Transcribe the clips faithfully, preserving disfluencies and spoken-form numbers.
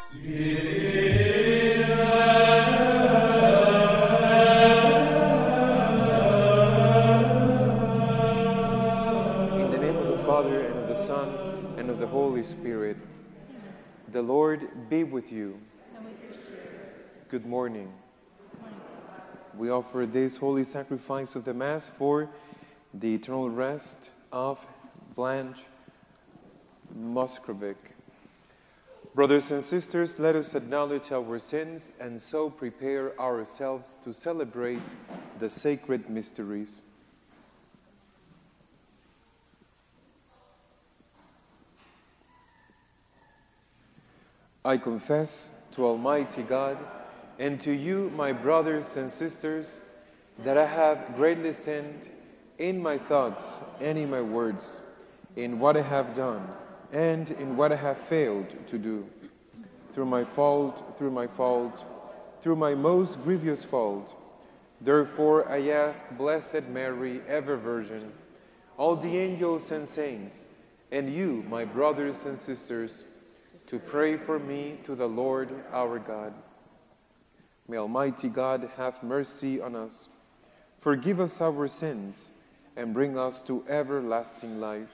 In the name of the Father, and of the Son, and of the Holy Spirit. The Lord be with you. And with your spirit. Good morning. We offer this holy sacrifice of the Mass for the eternal rest of Blanche Moskrovic. Brothers and sisters, let us acknowledge our sins and so prepare ourselves to celebrate the sacred mysteries. I confess to Almighty God and to you, my brothers and sisters, that I have greatly sinned in my thoughts and in my words, in what I have done and in what I have failed to do, through my fault, through my fault, through my most grievous fault. Therefore I ask Blessed Mary, ever Virgin, all the angels and saints, and you, my brothers and sisters, to pray for me to the Lord our God. May Almighty God have mercy on us, forgive us our sins, and bring us to everlasting life.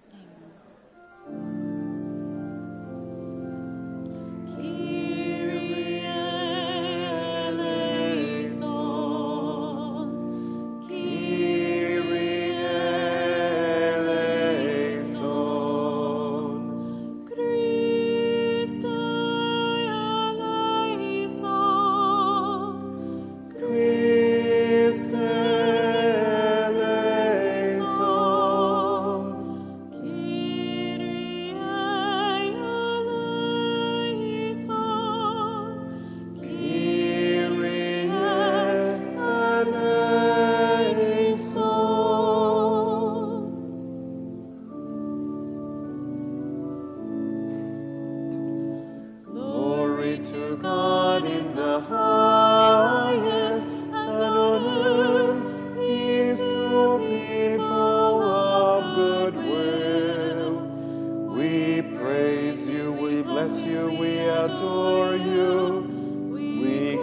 To God in the highest, and on earth peace to people of good will. We praise you, we bless you, we adore you, we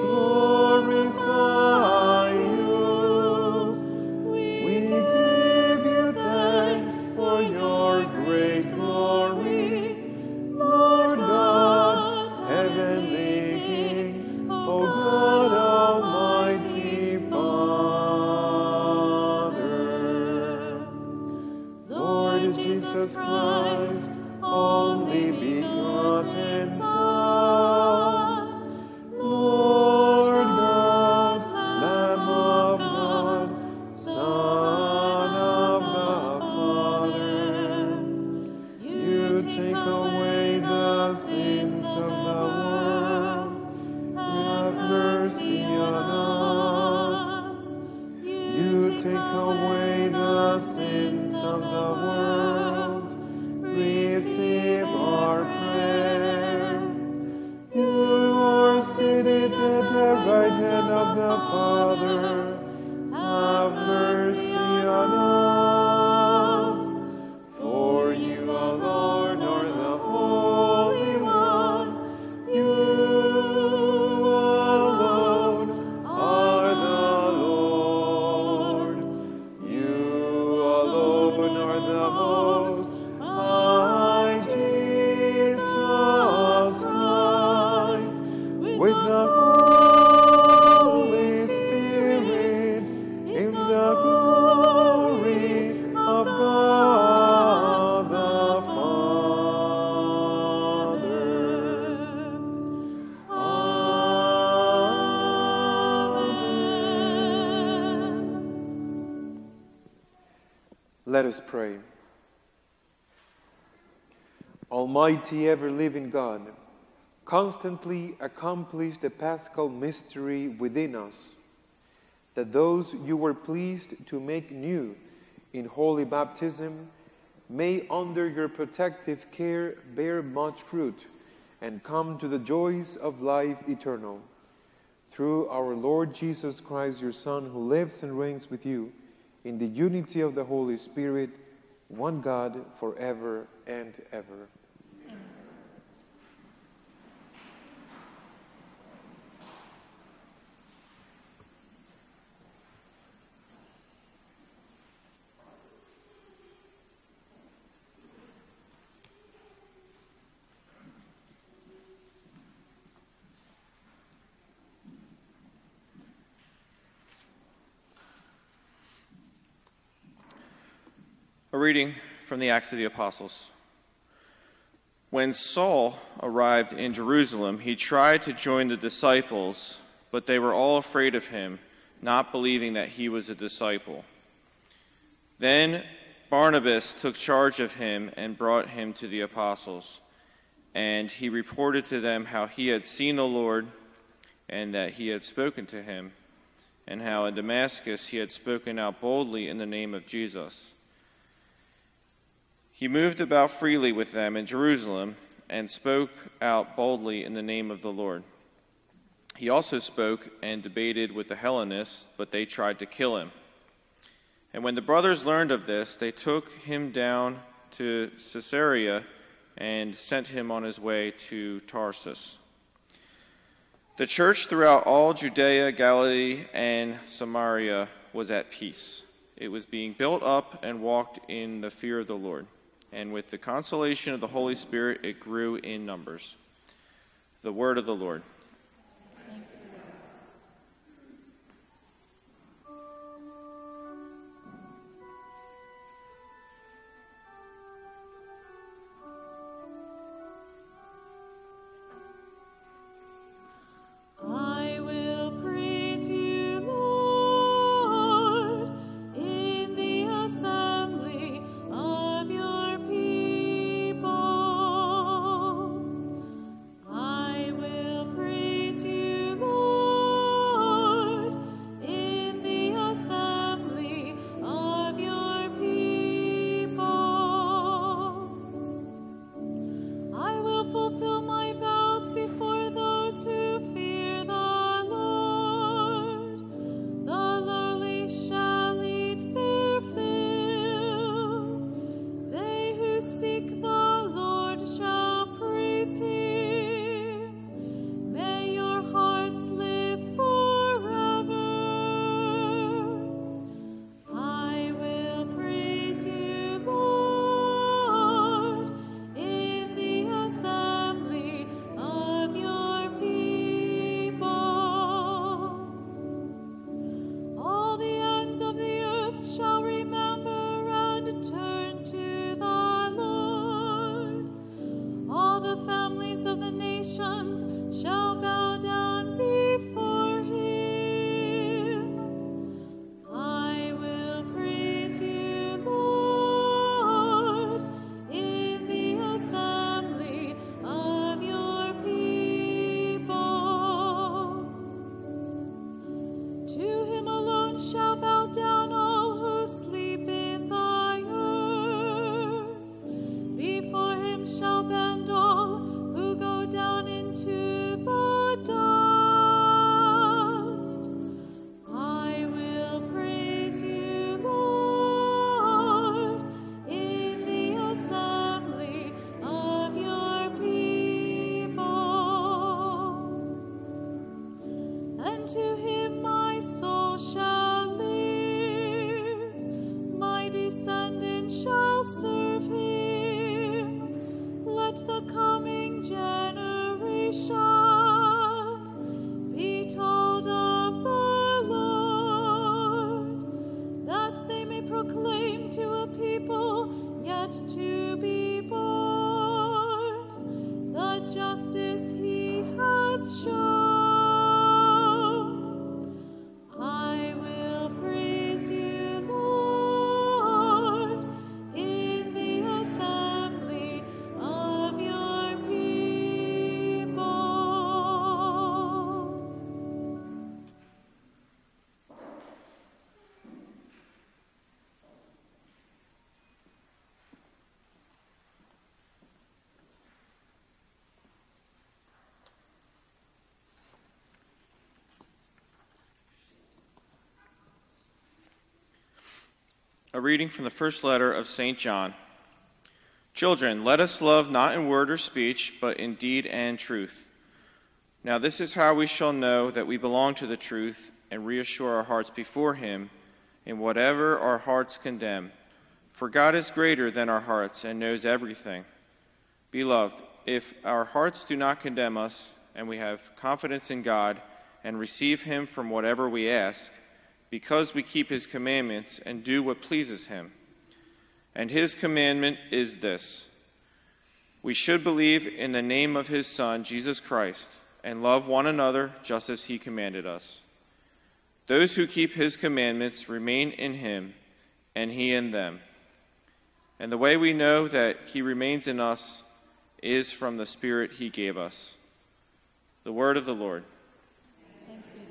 glorify you. We give you thanks for your great glory, Lord God, heavenly King, O God, Almighty Father. Lord Jesus Christ, only begotten Son, Lord God, Lamb of God, Son of the Father, you take away the sins of the world. Have mercy on us. You take away the sins of the world. Receive our prayer. You are seated at the right hand of the Father. Have mercy on us. For you alone are the Holy One. You alone are the Lord. You alone are the Most High Jesus Christ, with the Holy Spirit, in the glory of God the Father. Amen. Let us pray. Almighty, ever-living God, constantly accomplish the Paschal mystery within us, that those you were pleased to make new in holy baptism may, under your protective care, bear much fruit and come to the joys of life eternal. Through our Lord Jesus Christ, your Son, who lives and reigns with you in the unity of the Holy Spirit, one God, forever and ever. reading from the Acts of the Apostles. When Saul arrived in Jerusalem, he tried to join the disciples, but they were all afraid of him, not believing that he was a disciple. Then Barnabas took charge of him and brought him to the apostles, and he reported to them how he had seen the Lord and that he had spoken to him, and how in Damascus he had spoken out boldly in the name of Jesus. He moved about freely with them in Jerusalem and spoke out boldly in the name of the Lord. He also spoke and debated with the Hellenists, but they tried to kill him. And when the brothers learned of this, they took him down to Caesarea and sent him on his way to Tarsus. The church throughout all Judea, Galilee, and Samaria was at peace. It was being built up and walked in the fear of the Lord. And with the consolation of the Holy Spirit, it grew in numbers. The word of the Lord. Thanks be to God. I will praise you, Lord, in the assembly of your people. I will praise you, Lord, in the assembly of your people. I will fulfill my vows before those who fear the Lord. The lowly shall eat their fill. They who seek the Lord shall praise him. May your hearts live forever. I will praise you, Lord, in the assembly of your people. All the ends of the earth shall remember and turn to the Lord. All the families of the nations shall bow down before him. I will praise you, Lord, in the assembly of your people. To him alone shall bow down all who sleep in the earth. Before him shall bend all who go down into the dust. I will praise you, Lord, in the assembly of your people. And to him my soul shall live, my descendants shall serve him. Let the coming generation be told of the Lord, that they may proclaim to a people yet to be born the justice he has shown. I will praise you, Lord, in the assembly of your people. A reading from the first letter of Saint John. Children, let us love not in word or speech, but in deed and truth. Now this is how we shall know that we belong to the truth and reassure our hearts before him in whatever our hearts condemn. For God is greater than our hearts and knows everything. Beloved, if our hearts do not condemn us, and we have confidence in God and receive him from whatever we ask, because we keep his commandments and do what pleases him, And his commandment is this: we should believe in the name of his Son, Jesus Christ, and love one another just as he commanded us. Those who keep his commandments remain in him, and he in them. And the way we know that he remains in us is from the Spirit he gave us. The word of the Lord. Thanks be to God.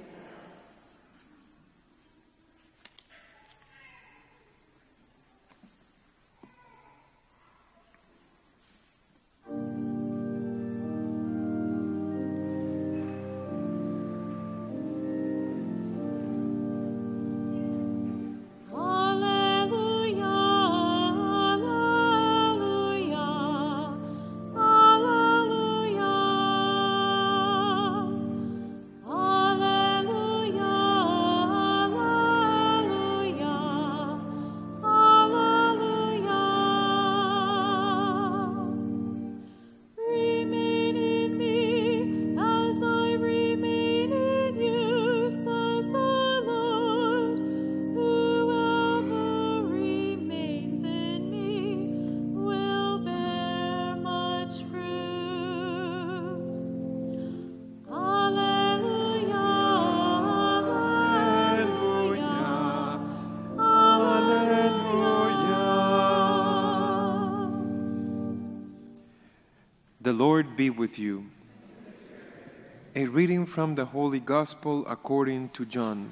The Lord be with you. A reading from the Holy Gospel according to John.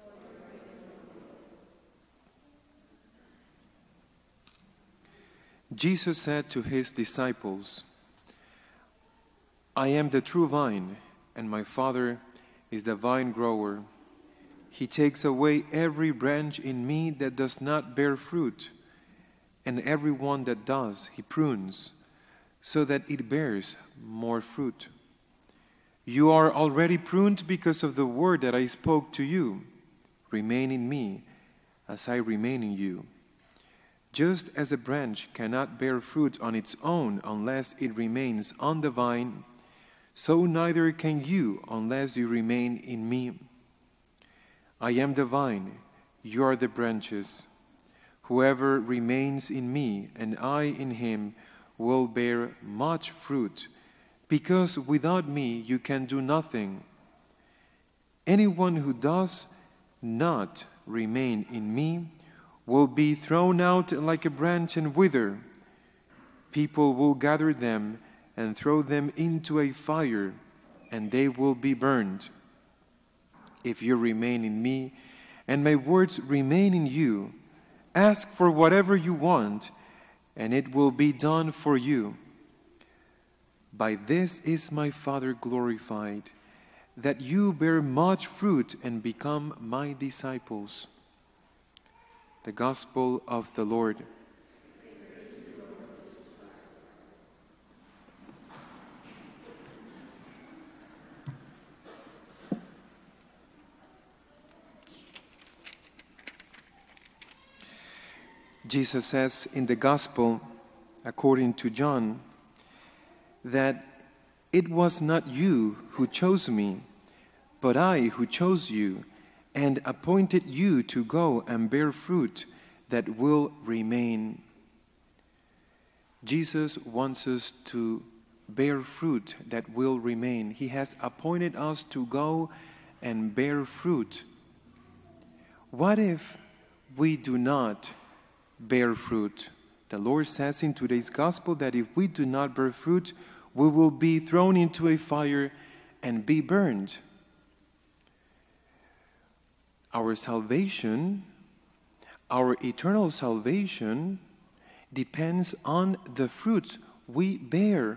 Jesus said to his disciples, I am the true vine, and my Father is the vine grower. He takes away every branch in me that does not bear fruit, and every one that does, he prunes, so that it bears more fruit. You are already pruned because of the word that I spoke to you. Remain in me, as I remain in you. Just as a branch cannot bear fruit on its own unless it remains on the vine, so neither can you unless you remain in me. I am the vine, you are the branches. Whoever remains in me and I in him will bear much fruit, because without me you can do nothing. Anyone who does not remain in me will be thrown out like a branch and wither. People will gather them and throw them into a fire, and they will be burned. If you remain in me, and my words remain in you, ask for whatever you want, and it will be done for you. By this is my Father glorified, that you bear much fruit and become my disciples. The Gospel of the Lord. Jesus says in the Gospel, according to John, that it was not you who chose me, but I who chose you and appointed you to go and bear fruit that will remain. Jesus wants us to bear fruit that will remain. He has appointed us to go and bear fruit. What if we do not bear fruit? The Lord says in today's gospel that if we do not bear fruit, we will be thrown into a fire and be burned. Our salvation, our eternal salvation, depends on the fruit we bear.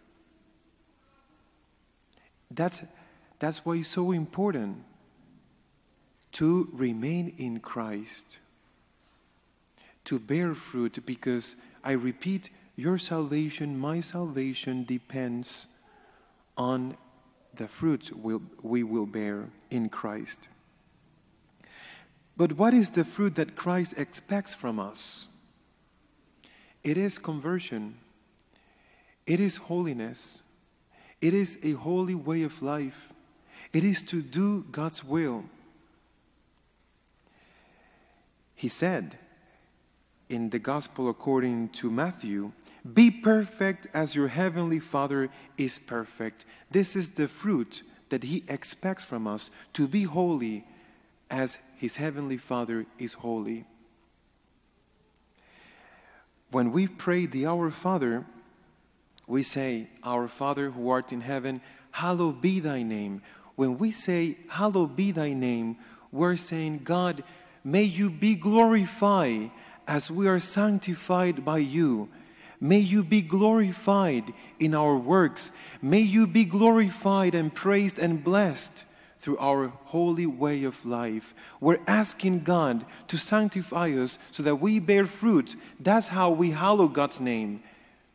That's, that's why it's so important to remain in Christ, to bear fruit, because I repeat, your salvation, my salvation depends on the fruit we'll, we will bear in Christ. But what is the fruit that Christ expects from us? It is conversion. It is holiness. It is a holy way of life. It is to do God's will. He said, in the Gospel according to Matthew, be perfect as your heavenly Father is perfect. This is the fruit that he expects from us, to be holy as his heavenly Father is holy. When we pray the Our Father, we say, Our Father who art in heaven, hallowed be thy name. When we say, hallowed be thy name, we're saying, God, may you be glorified as we are sanctified by you. May you be glorified in our works. May you be glorified and praised and blessed through our holy way of life. We're asking God to sanctify us so that we bear fruit. That's how we hallow God's name.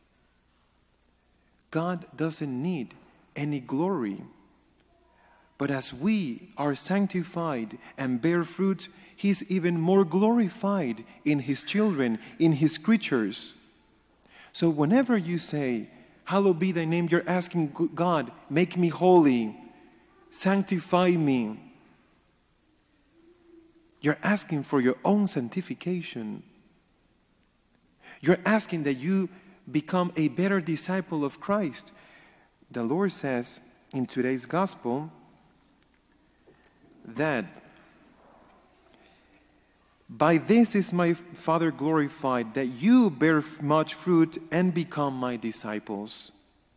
God doesn't need any glory. But as we are sanctified and bear fruit, He's even more glorified in His children, in His creatures. So whenever you say, hallowed be thy name, you're asking God, make me holy, sanctify me. You're asking for your own sanctification. You're asking that you become a better disciple of Christ. The Lord says in today's gospel that by this is my Father glorified, that you bear much fruit and become my disciples.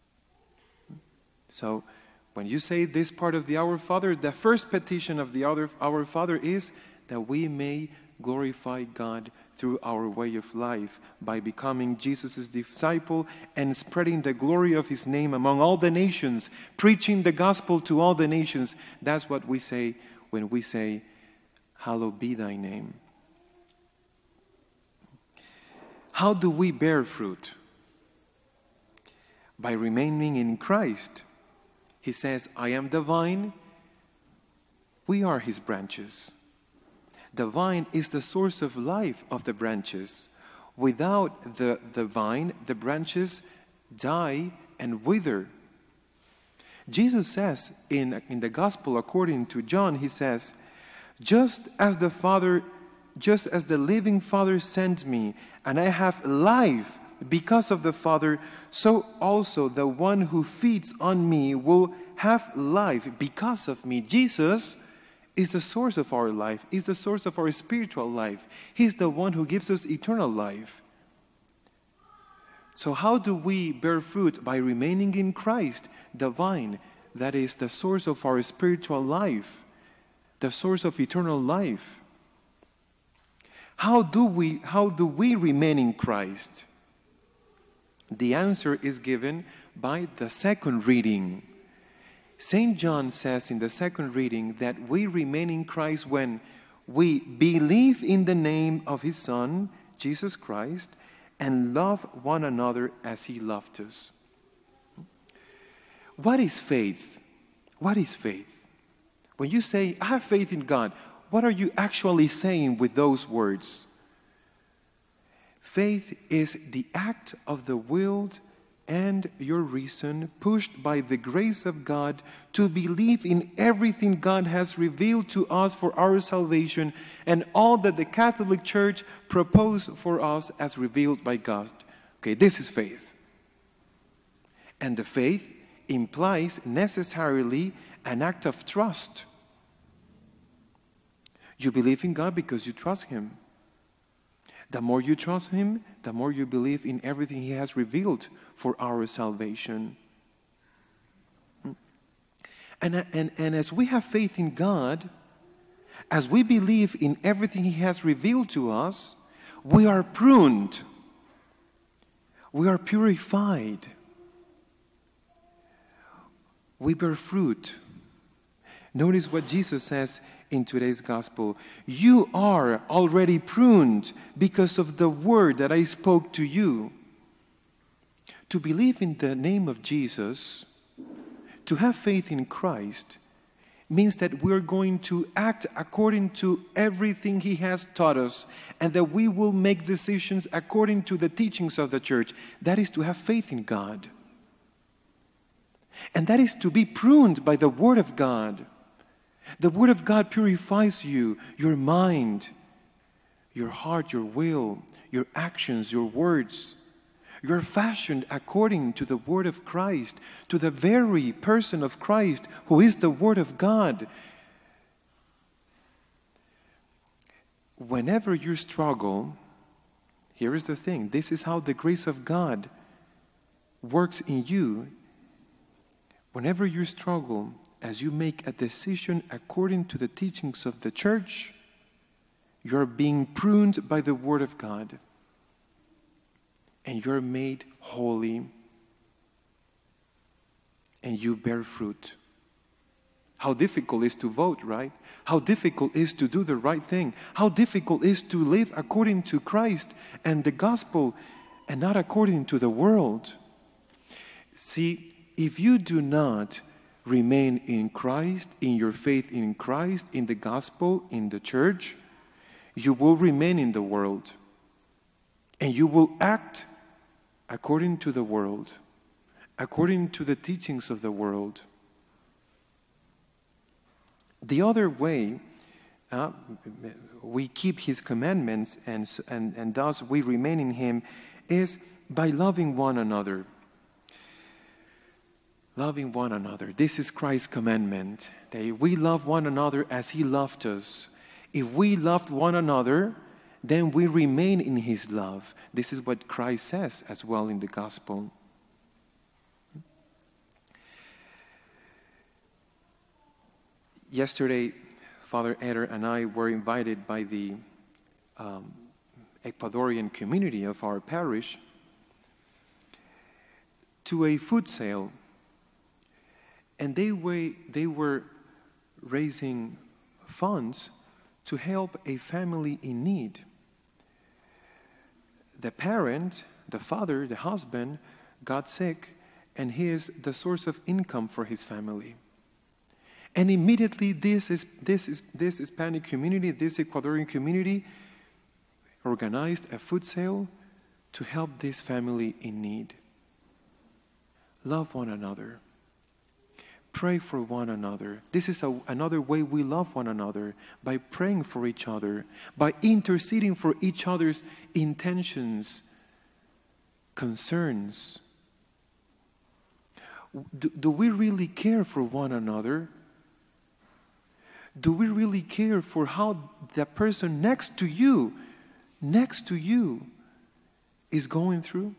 So, when you say this part of the Our Father, the first petition of the Our Father is that we may glorify God through our way of life by becoming Jesus' disciple and spreading the glory of His name among all the nations, preaching the gospel to all the nations. That's what we say when we say, hallowed be thy name. How do we bear fruit? By remaining in Christ. He says, I am the vine, we are His branches. The vine is the source of life of the branches. Without the, the vine, the branches die and wither. Jesus says in, in the Gospel according to John, He says, just as the Father, just as the living Father sent me, and I have life because of the Father, so also the one who feeds on me will have life because of me. Jesus is the source of our life, is the source of our spiritual life. He's the one who gives us eternal life. So how do we bear fruit? By remaining in Christ, the vine, that is the source of our spiritual life, the source of eternal life. How do we, how do we remain in Christ? The answer is given by the second reading. Saint John says in the second reading that we remain in Christ when we believe in the name of His Son, Jesus Christ, and love one another as He loved us. What is faith? What is faith? When you say, I have faith in God, what are you actually saying with those words? Faith is the act of the will and your reason pushed by the grace of God to believe in everything God has revealed to us for our salvation and all that the Catholic Church proposed for us as revealed by God. Okay, this is faith. And the faith implies necessarily an act of trust. You believe in God because you trust Him. The more you trust Him, the more you believe in everything He has revealed for our salvation. And, and, and as we have faith in God, as we believe in everything He has revealed to us, we are pruned. We are purified. We bear fruit. Notice what Jesus says in today's gospel. You are already pruned because of the word that I spoke to you. To believe in the name of Jesus, to have faith in Christ, means that we're going to act according to everything He has taught us, and that we will make decisions according to the teachings of the church. That is to have faith in God. And that is to be pruned by the Word of God. The Word of God purifies you, your mind, your heart, your will, your actions, your words. You're fashioned according to the Word of Christ, to the very person of Christ, who is the Word of God. Whenever you struggle, here is the thing. This is how the grace of God works in you. Whenever you struggle, as you make a decision according to the teachings of the church, you're being pruned by the Word of God. And you're made holy. And you bear fruit. How difficult it is to vote, right? How difficult it is to do the right thing. How difficult it is to live according to Christ and the gospel and not according to the world. See, if you do not remain in Christ, in your faith in Christ, in the gospel, in the church, you will remain in the world. And you will act according to the world, according to the teachings of the world. The other way, uh, we keep His commandments and, and, and thus we remain in Him, is by loving one another. Loving one another. This is Christ's commandment, that we love one another as He loved us. If we loved one another, then we remain in His love. This is what Christ says as well in the gospel. Yesterday, Father Eder and I were invited by the um, Ecuadorian community of our parish to a food sale. And they were, they were raising funds to help a family in need. The parent, the father, the husband, got sick, and he is the source of income for his family. And immediately this is this is this Hispanic community, this Ecuadorian community, organized a food sale to help this family in need. Love one another. Pray for one another. This is a, another way we love one another, by praying for each other, by interceding for each other's intentions, concerns. Do, do we really care for one another? Do we really care for how the person next to you, next to you, is going through?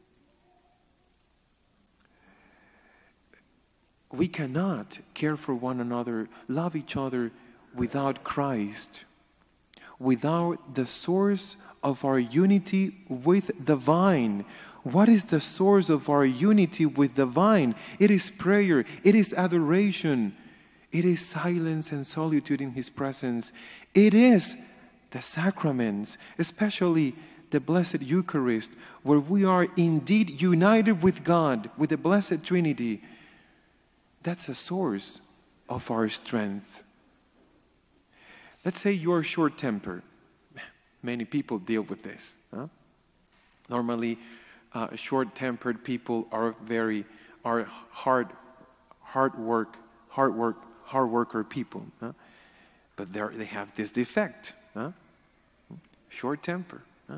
We cannot care for one another, love each other without Christ, without the source of our unity with the vine. What is the source of our unity with the vine? It is prayer, it is adoration, it is silence and solitude in His presence. It is the sacraments, especially the Blessed Eucharist, where we are indeed united with God, with the Blessed Trinity. That's a source of our strength. Let's say you're short-tempered. Many people deal with this. Huh? Normally, uh, short-tempered people are very are hard, hard work, hard work, hard worker people. Huh? But they they have this defect. Huh? Short temper. Huh?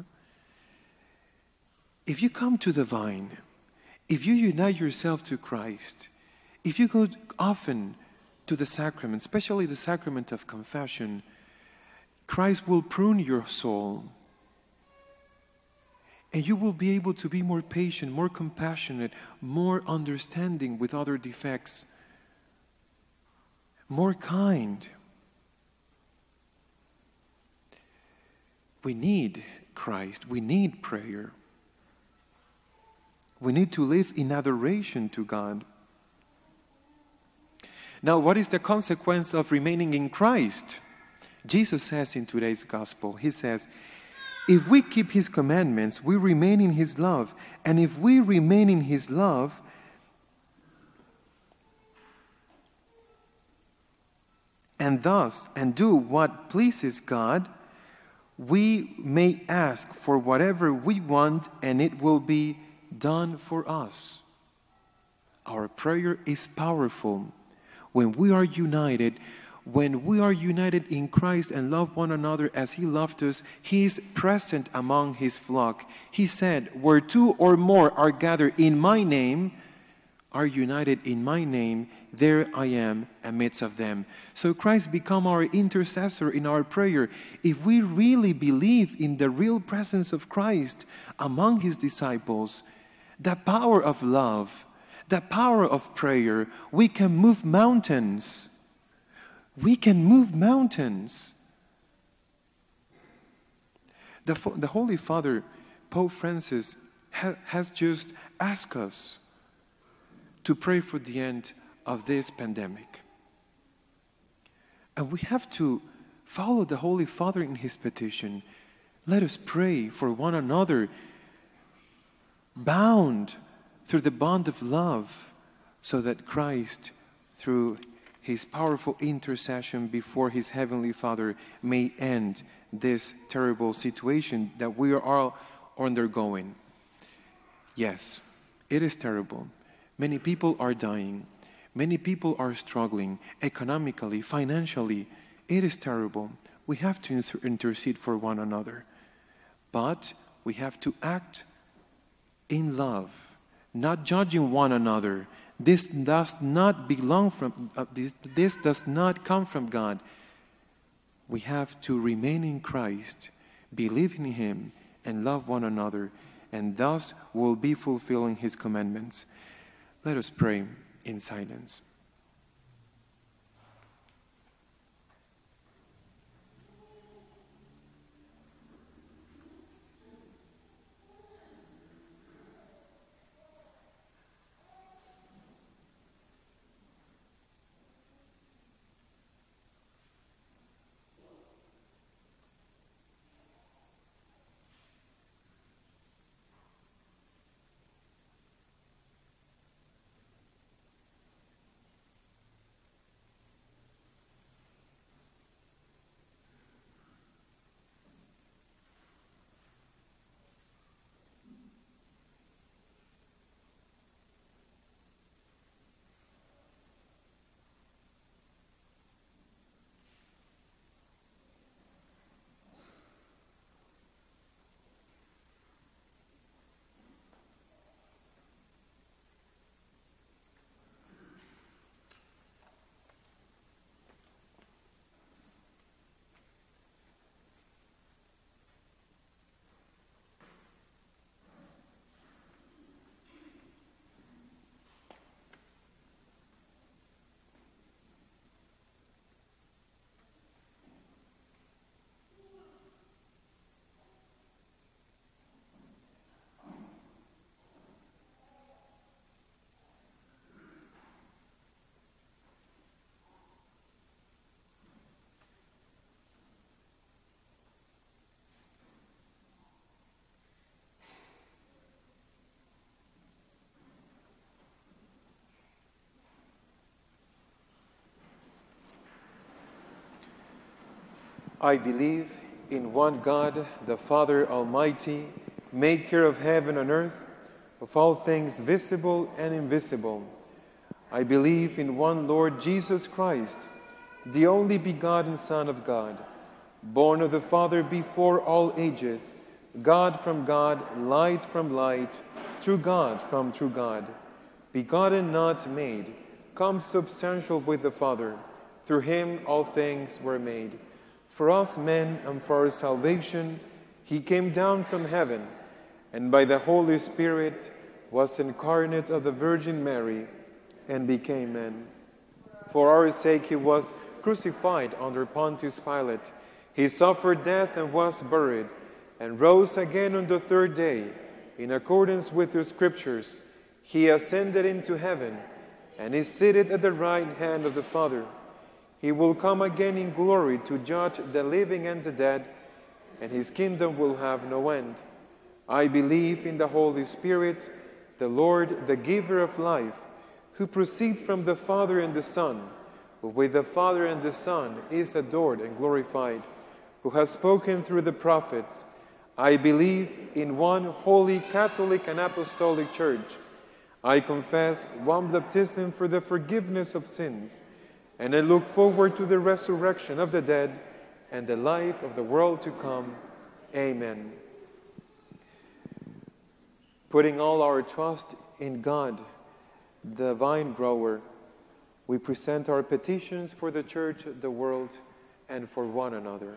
If you come to the vine, if you unite yourself to Christ, if you go often to the sacrament, especially the sacrament of confession, Christ will prune your soul. And you will be able to be more patient, more compassionate, more understanding with other defects, more kind. We need Christ. We need prayer. We need to live in adoration to God. Now, what is the consequence of remaining in Christ? Jesus says in today's gospel, He says, if we keep His commandments, we remain in His love. And if we remain in His love, and thus, and do what pleases God, we may ask for whatever we want, and it will be done for us. Our prayer is powerful. When we are united, when we are united in Christ and love one another as He loved us, He is present among His flock. He said, where two or more are gathered in my name, are united in my name, there I am amidst of them. So Christ become our intercessor in our prayer. If we really believe in the real presence of Christ among His disciples, the power of love, the power of prayer, we can move mountains. We can move mountains. The, the Holy Father, Pope Francis, ha, has just asked us to pray for the end of this pandemic. And we have to follow the Holy Father in his petition. Let us pray for one another, bound through the bond of love, so that Christ, through His powerful intercession before His Heavenly Father, may end this terrible situation that we are all undergoing. Yes, it is terrible. Many people are dying. Many people are struggling economically, financially. It is terrible. We have to intercede for one another. But we have to act in love, not judging one another. This does not belong from, uh, this, this does not come from God. We have to remain in Christ, believe in Him, and love one another, and thus will be fulfilling His commandments. Let us pray in silence. I believe in one God, the Father Almighty, maker of heaven and earth, of all things visible and invisible. I believe in one Lord Jesus Christ, the only begotten Son of God, born of the Father before all ages, God from God, light from light, true God from true God, begotten, not made, consubstantial with the Father. Through Him all things were made. For us men and for our salvation, He came down from heaven, and by the Holy Spirit was incarnate of the Virgin Mary, and became man. For our sake He was crucified under Pontius Pilate. He suffered death and was buried, and rose again on the third day, in accordance with the Scriptures. He ascended into heaven, and is seated at the right hand of the Father. He will come again in glory to judge the living and the dead, and His kingdom will have no end. I believe in the Holy Spirit, the Lord, the giver of life, who proceeds from the Father and the Son, who with the Father and the Son is adored and glorified, who has spoken through the prophets. I believe in one holy Catholic and Apostolic Church. I confess one baptism for the forgiveness of sins, and I look forward to the resurrection of the dead and the life of the world to come. Amen. Putting all our trust in God, the vine grower, we present our petitions for the Church, the world, and for one another.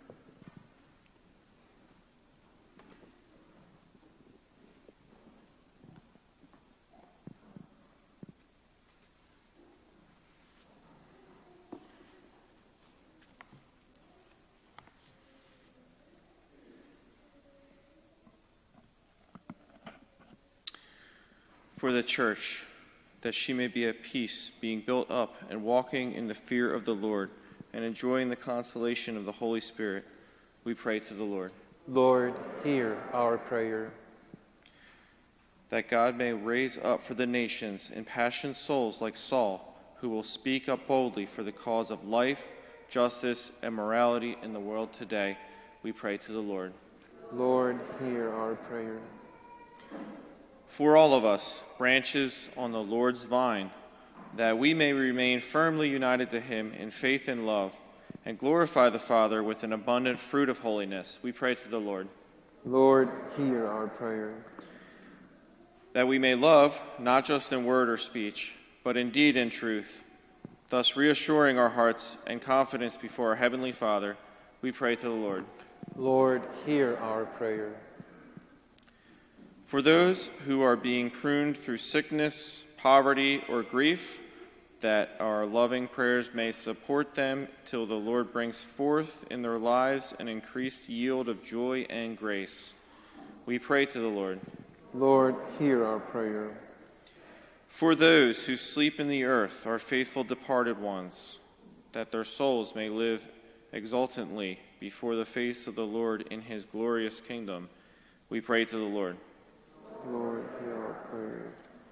For the Church, that she may be at peace, being built up and walking in the fear of the Lord, and enjoying the consolation of the Holy Spirit, we pray to the Lord. Lord, hear our prayer. That God may raise up for the nations impassioned souls like Saul, who will speak up boldly for the cause of life, justice, and morality in the world today, we pray to the Lord. Lord, hear our prayer. For all of us, branches on the Lord's vine, that we may remain firmly united to him in faith and love, and glorify the Father with an abundant fruit of holiness, we pray to the Lord. Lord, hear our prayer. That we may love, not just in word or speech, but in deed and truth, thus reassuring our hearts and confidence before our Heavenly Father, we pray to the Lord. Lord, hear our prayer. For those who are being pruned through sickness, poverty, or grief, that our loving prayers may support them till the Lord brings forth in their lives an increased yield of joy and grace, we pray to the Lord. Lord, hear our prayer. For those who sleep in the earth, our faithful departed ones, that their souls may live exultantly before the face of the Lord in his glorious kingdom, we pray to the Lord. Lord, hear our prayer.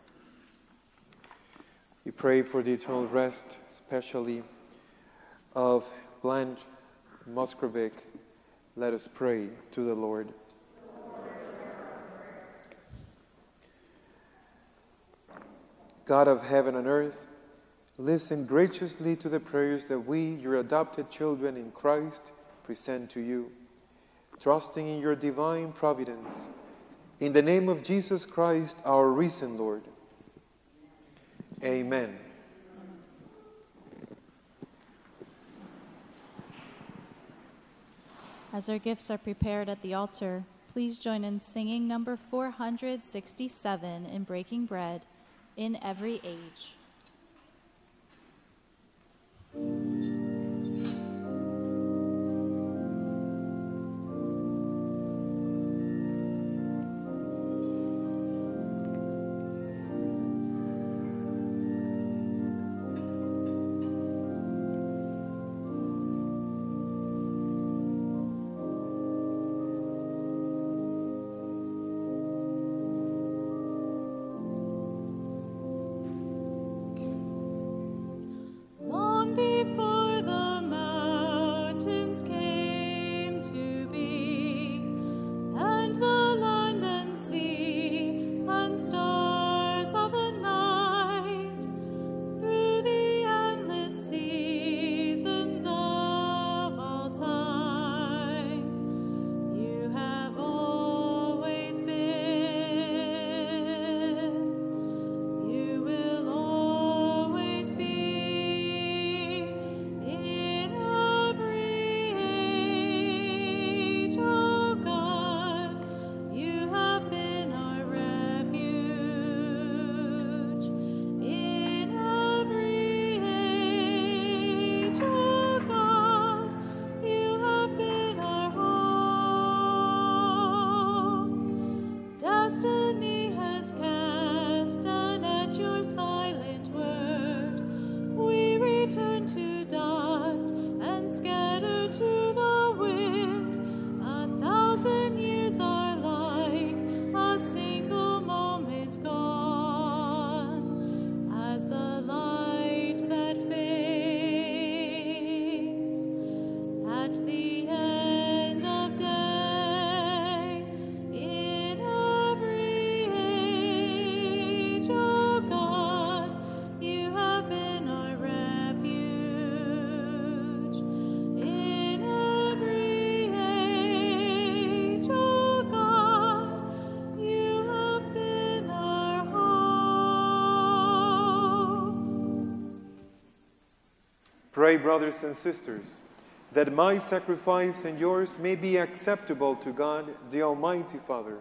We pray for the eternal rest, especially of Blanche Musgrave. Let us pray to the Lord. God of heaven and earth, listen graciously to the prayers that we, your adopted children in Christ, present to you, trusting in your divine providence. In the name of Jesus Christ, our risen Lord. Amen. As our gifts are prepared at the altar, please join in singing number four hundred sixty-seven in Breaking Bread, In Every Age. Pray, brothers and sisters, that my sacrifice and yours may be acceptable to God, the Almighty Father.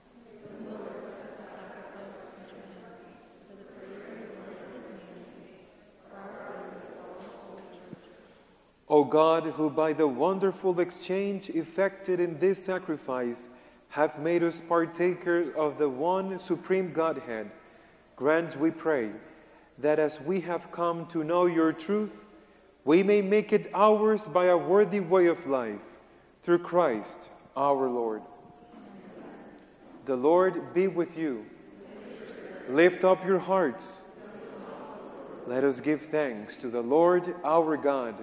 O God, who by the wonderful exchange effected in this sacrifice have made us partakers of the one supreme Godhead, grant, we pray, that as we have come to know your truth, we may make it ours by a worthy way of life, through Christ our Lord. The Lord be with you. Lift up your hearts. Let us give thanks to the Lord our God.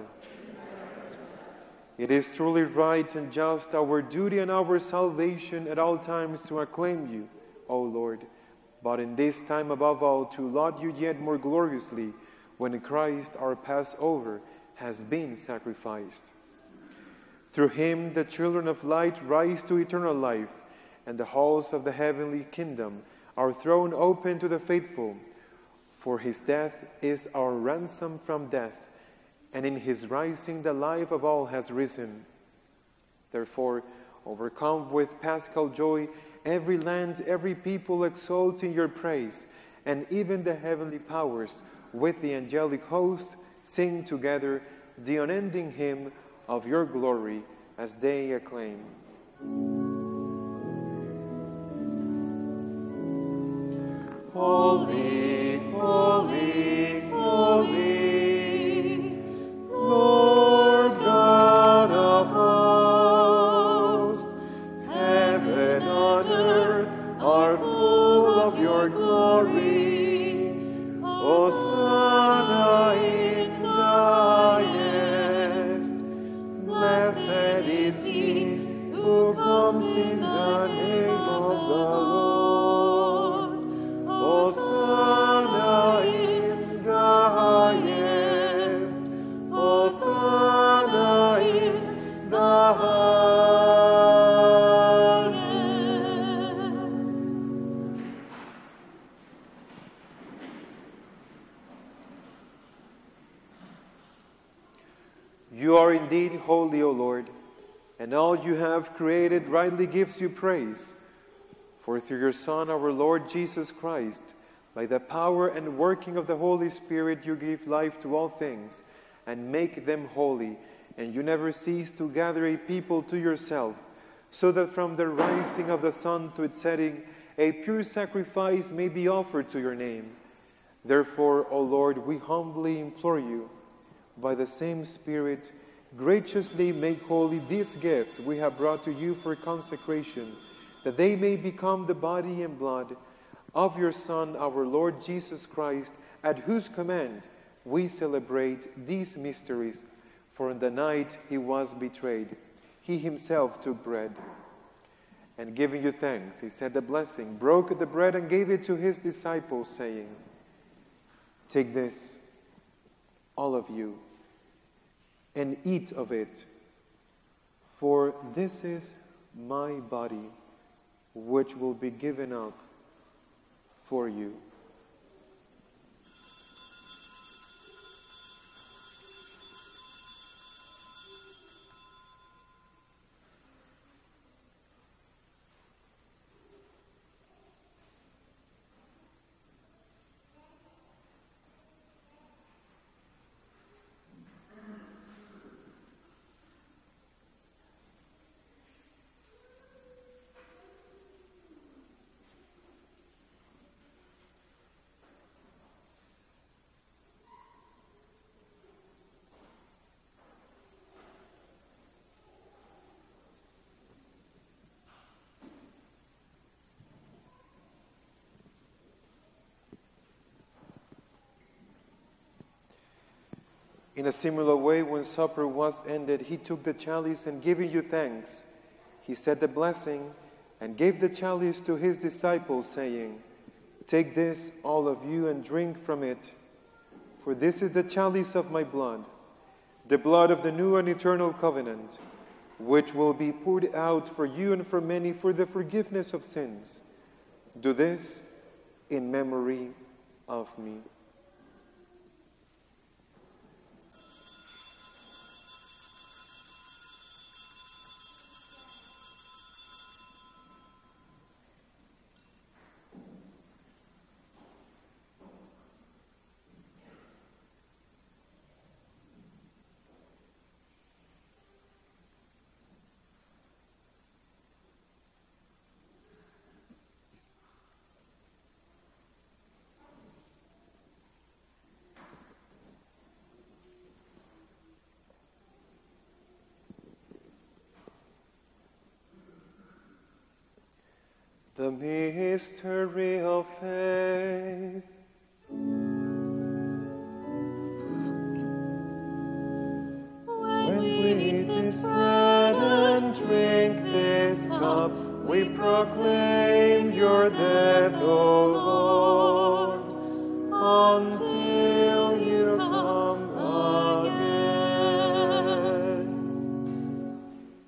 It is truly right and just, our duty and our salvation at all times to acclaim you, O Lord, but in this time above all to laud you yet more gloriously when Christ our Passover has been sacrificed. Through him the children of light rise to eternal life, and the halls of the heavenly kingdom are thrown open to the faithful. For his death is our ransom from death, and in his rising the life of all has risen. Therefore, overcome with paschal joy, every land, every people exalting your praise, and even the heavenly powers with the angelic host sing together the unending hymn of your glory as they acclaim. Holy, holy, holy, Lord God of hosts, heaven and earth are full of your glory. Hosanna in the highest. Blessed is he who comes in the name of the Lord. Hosanna in the highest. Hosanna in the highest. You are indeed holy, O Lord, and all you have created rightly gives you praise. For through your Son, our Lord Jesus Christ, by the power and working of the Holy Spirit, you give life to all things and make them holy, and you never cease to gather a people to yourself, so that from the rising of the sun to its setting, a pure sacrifice may be offered to your name. Therefore, O Lord, we humbly implore you, by the same Spirit, graciously make holy these gifts we have brought to you for consecration, that they may become the body and blood of your Son, our Lord Jesus Christ, at whose command we celebrate these mysteries. For in the night he was betrayed, he himself took bread. And giving you thanks, he said the blessing, broke the bread and gave it to his disciples, saying, "Take this, all of you, and eat of it, for this is my body, which will be given up for you." In a similar way, when supper was ended, he took the chalice, and giving you thanks, he said the blessing and gave the chalice to his disciples, saying, "Take this, all of you, and drink from it, for this is the chalice of my blood, the blood of the new and eternal covenant, which will be poured out for you and for many for the forgiveness of sins. Do this in memory of me." The mystery of faith. When we eat this bread and drink this cup, we proclaim your death, O Lord, until you come again.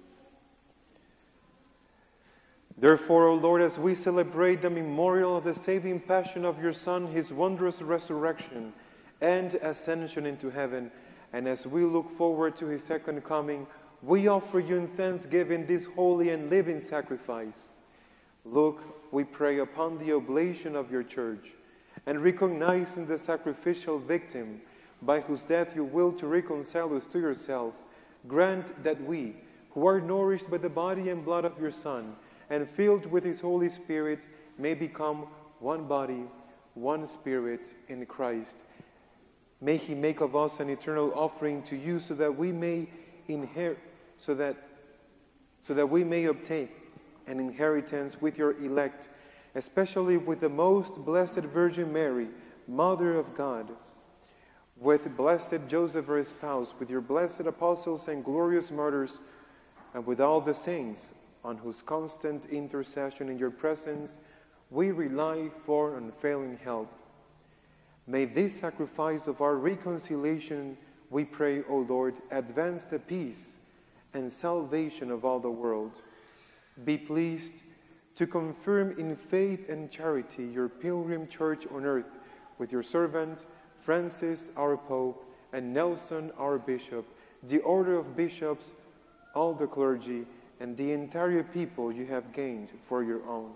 Therefore, O Lord, as we celebrate the memorial of the saving passion of your Son, his wondrous resurrection and ascension into heaven, and as we look forward to his second coming, we offer you in thanksgiving this holy and living sacrifice. Look, we pray, upon the oblation of your church, and recognizing the sacrificial victim by whose death you will to reconcile us to yourself, grant that we, who are nourished by the body and blood of your Son, and filled with his Holy Spirit, may become one body, one spirit in Christ. May he make of us an eternal offering to you, so that we may inherit, so that, so that we may obtain an inheritance with your elect, especially with the most blessed Virgin Mary, Mother of God, with blessed Joseph, her spouse, with your blessed apostles and glorious martyrs, and with all the saints, on whose constant intercession in your presence we rely for unfailing help. May this sacrifice of our reconciliation, we pray, O Lord, advance the peace and salvation of all the world. Be pleased to confirm in faith and charity your pilgrim church on earth, with your servant Francis, our Pope, and Nelson, our Bishop, the order of bishops, all the clergy, and the entire people you have gained for your own.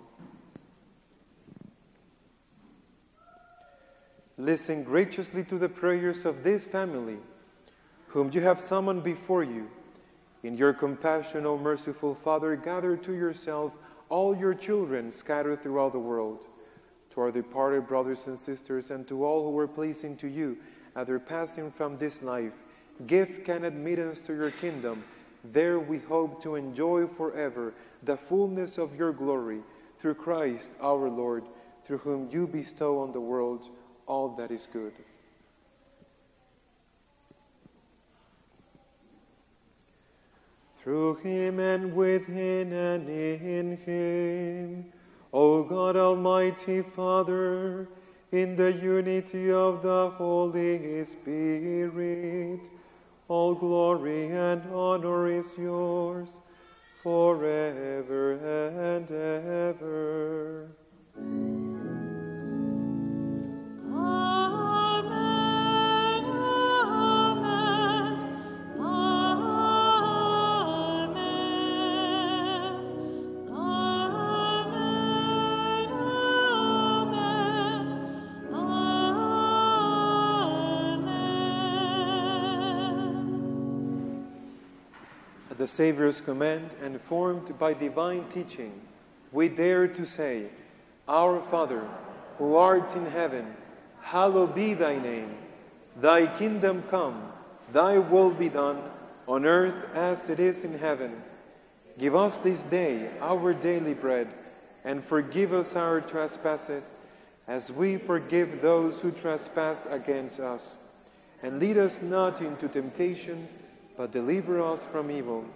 Listen graciously to the prayers of this family, whom you have summoned before you. In your compassion, O merciful Father, gather to yourself all your children scattered throughout the world. To our departed brothers and sisters, and to all who are pleasing to you at their passing from this life, give kind admittance to your kingdom. There we hope to enjoy forever the fullness of your glory, through Christ our Lord, through whom you bestow on the world all that is good. Through him and with him and in him, O God, Almighty Father, in the unity of the Holy Spirit, all glory and honor is yours forever and ever. At the Savior's command, and formed by divine teaching, we dare to say, Our Father, who art in heaven, hallowed be thy name. Thy kingdom come, thy will be done, on earth as it is in heaven. Give us this day our daily bread, and forgive us our trespasses, as we forgive those who trespass against us. And lead us not into temptation, but deliver us from evil.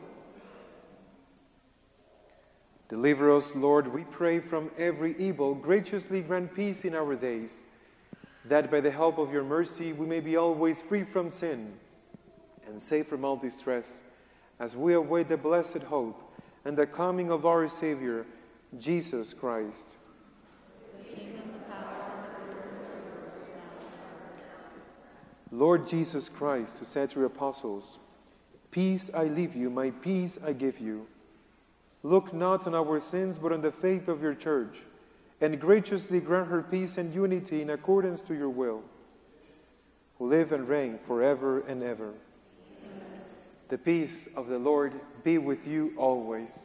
Deliver us, Lord, we pray, from every evil. Graciously grant peace in our days, that by the help of your mercy we may be always free from sin and safe from all distress, as we await the blessed hope and the coming of our Savior, Jesus Christ. Lord Jesus Christ, who said to your apostles, Peace I leave you, my peace I give you. Look not on our sins, but on the faith of your church, and graciously grant her peace and unity in accordance to your will, who live and reign forever and ever. Amen. The peace of the Lord be with you always.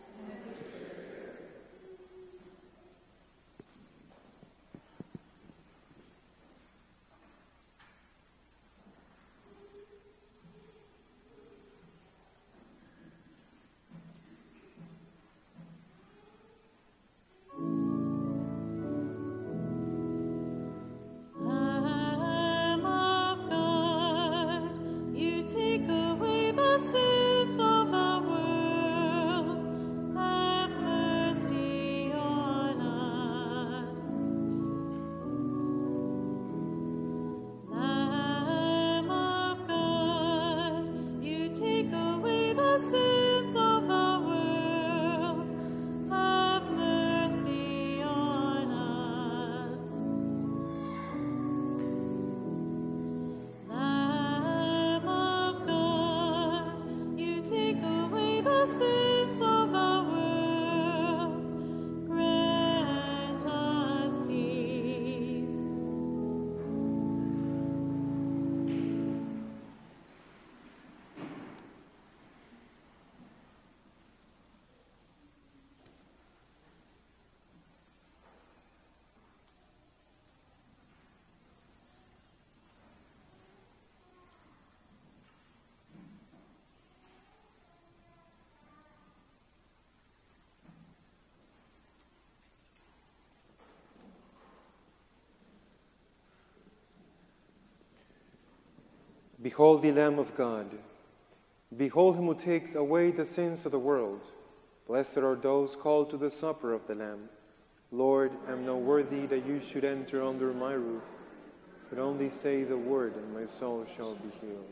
Behold the Lamb of God. Behold him who takes away the sins of the world. Blessed are those called to the supper of the Lamb. Lord, I am not worthy that you should enter under my roof, but only say the word, and my soul shall be healed.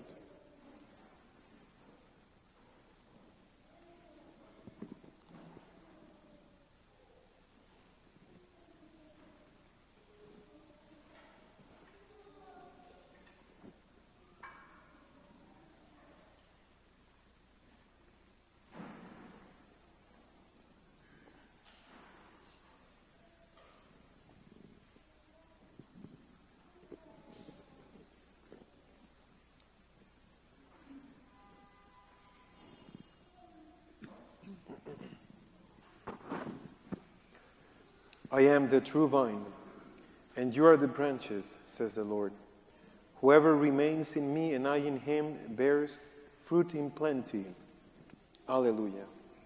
I am the true vine, and you are the branches, says the Lord. Whoever remains in me and I in him bears fruit in plenty. Alleluia.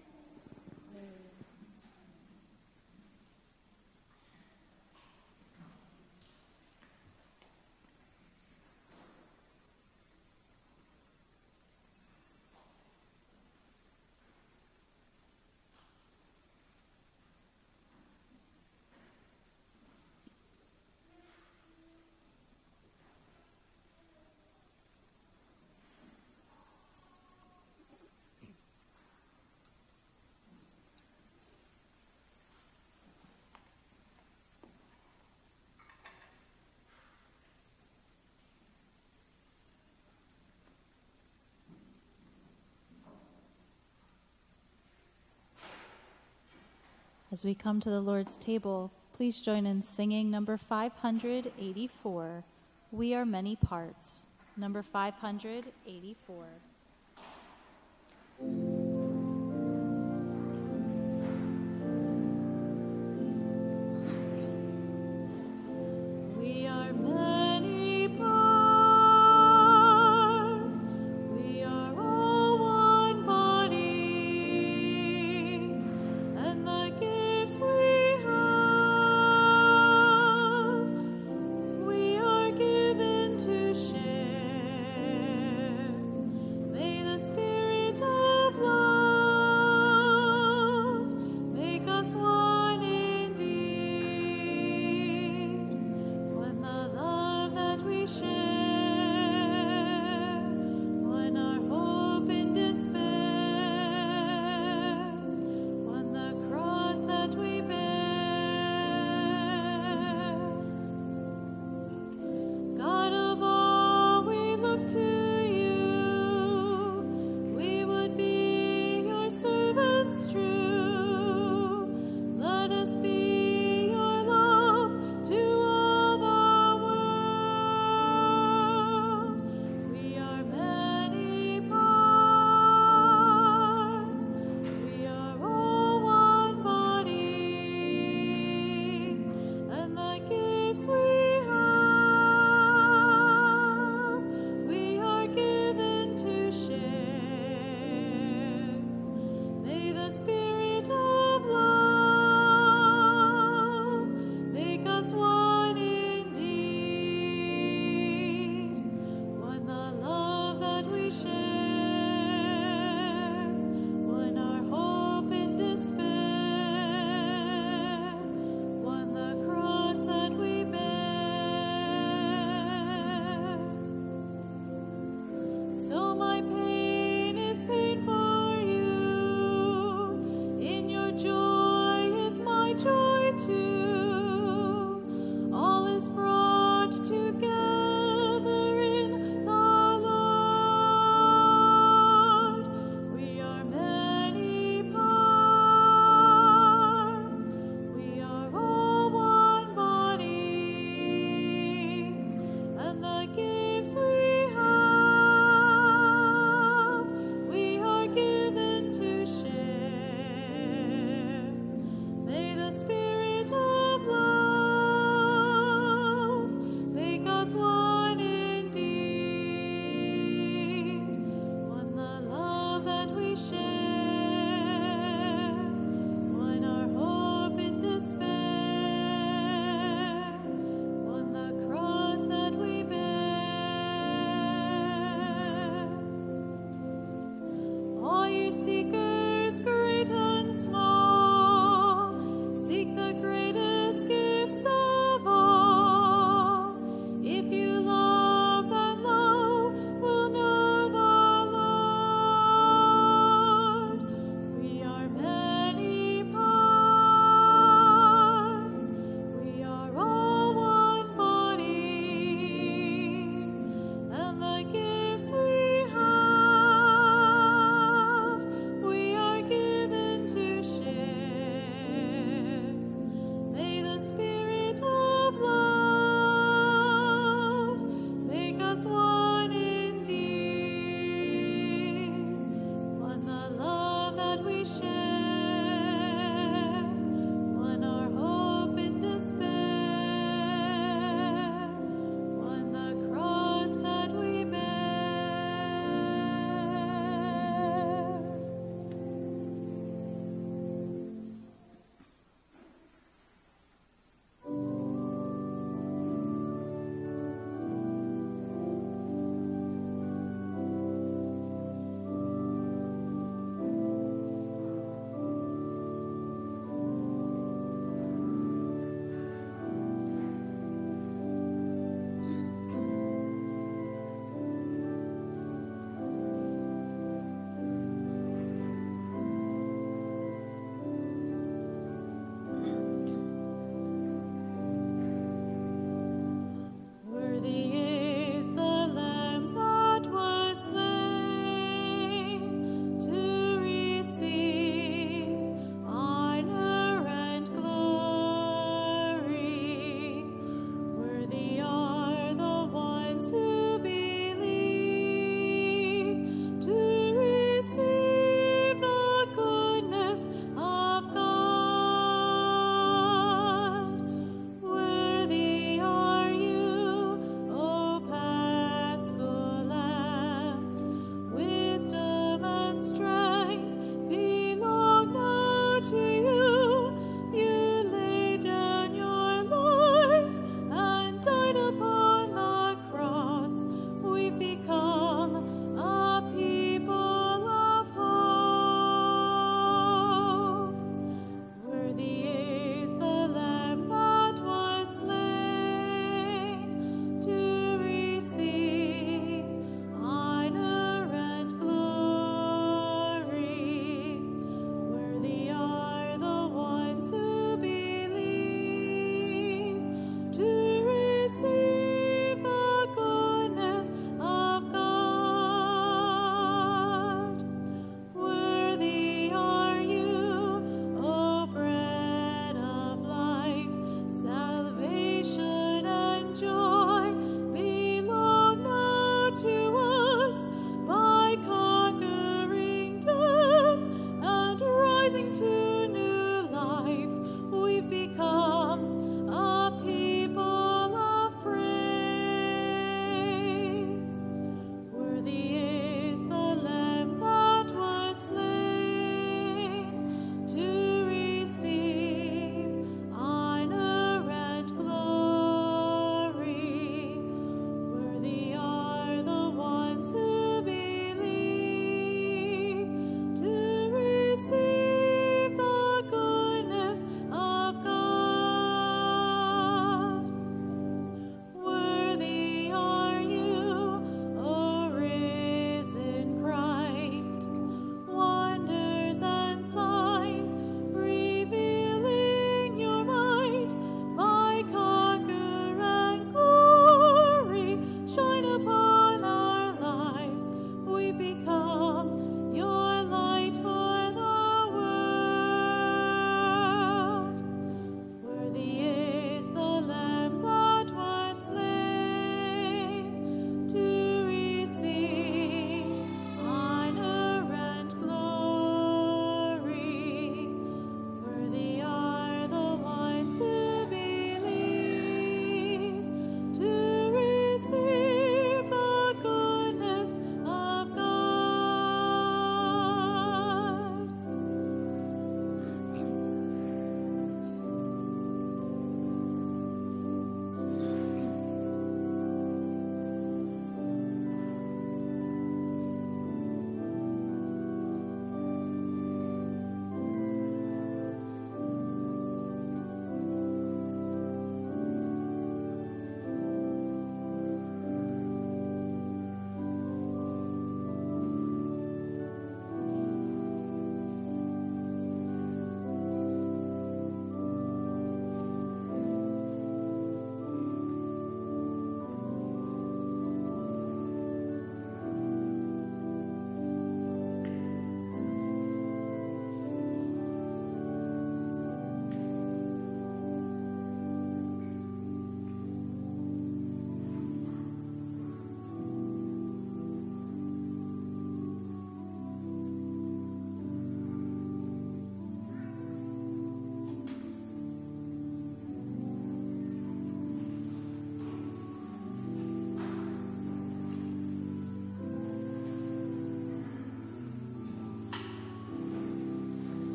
As we come to the Lord's table, please join in singing number five hundred eighty-four, We Are Many Parts. Number five hundred eighty-four. We are many parts, we are all one body, and the gifts we have, we are given to share. May the Spirit of love make us one indeed. When the love that we share, when our hope in despair, when the cross that we bear. God of all, we look to you. We would be your servants true. Let us be your love to all the world. We are many parts, we are all one body, and the gifts we have, we are given to share. May the Spirit of love make us one indeed. When the love that we share, when our hope in despair, when the cross that we bear. So my pain is pain for you, in your joy is my joy too. All is brought together in the Lord. We are many parts, we are all one body, and the gifts we have, seekers great and small, seek the greatest gift of all. If you love, then lo, will know the Lord. We are many parts, we are all one body, and the gifts we have, we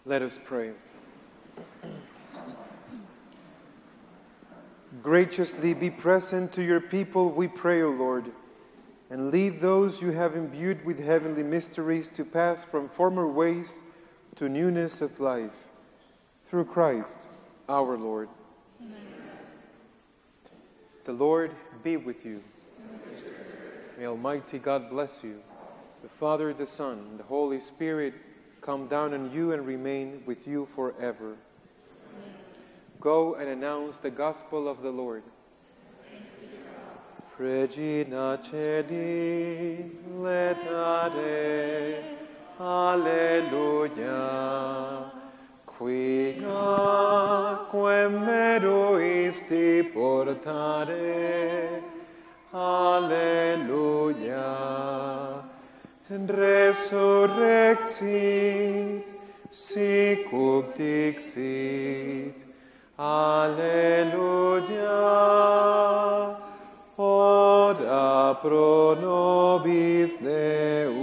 Let us pray. Graciously be present to your people, we pray, O Lord, and lead those you have imbued with heavenly mysteries to pass from former ways to newness of life. Through Christ, our Lord. Amen. The Lord be with you. May Almighty God bless you, the Father, the Son, and the Holy Spirit come down on you and remain with you forever. Amen. Go and announce the gospel of the Lord. Regina Celi, letare, alleluia, quia quem meruisti portare, alleluia, resurrexit, sicut dixit, alleluia, ora pro nobis Deus